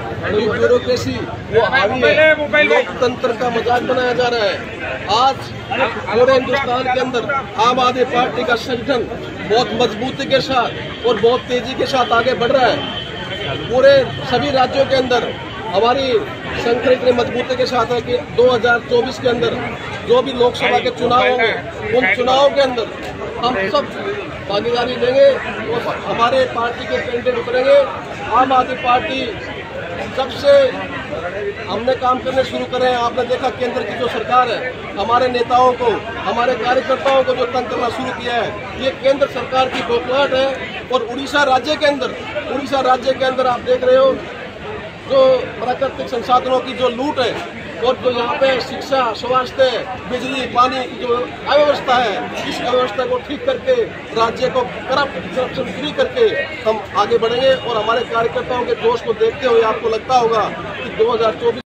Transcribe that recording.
Bureaucracy वो हावी है, लोकतंत्र का मजाक बनाया जा रहा है। आज पूरे हिंदुस्तान के अंदर आम आदमी पार्टी का संगठन बहुत मजबूती के साथ और बहुत तेजी के साथ आगे बढ़ रहा है। पूरे सभी राज्यों के अंदर हमारी संगठन इतनी मजबूती के साथ है कि 2024 के अंदर जो भी लोकसभा के चुनाव होंगे उन चुनावों के अंदर हम सब भागीदारी देंगे और हमारे पार्टी के कैंडिडेट उतरेंगे। आम आदमी पार्टी जब से हमने काम करने शुरू करे हैं, आपने देखा केंद्र की जो सरकार है हमारे नेताओं को, हमारे कार्यकर्ताओं को जो तंग करना शुरू किया है, ये केंद्र सरकार की बौखलाहट है। और उड़ीसा राज्य के अंदर आप देख रहे हो जो प्राकृतिक संसाधनों की जो लूट है और जो यहाँ पे शिक्षा, स्वास्थ्य, बिजली, पानी की जो अव्यवस्था है, इस अव्यवस्था को ठीक करके राज्य को करप्शन फ्री करके हम आगे बढ़ेंगे। और हमारे कार्यकर्ताओं के जोश को देखते हुए आपको लगता होगा कि 2024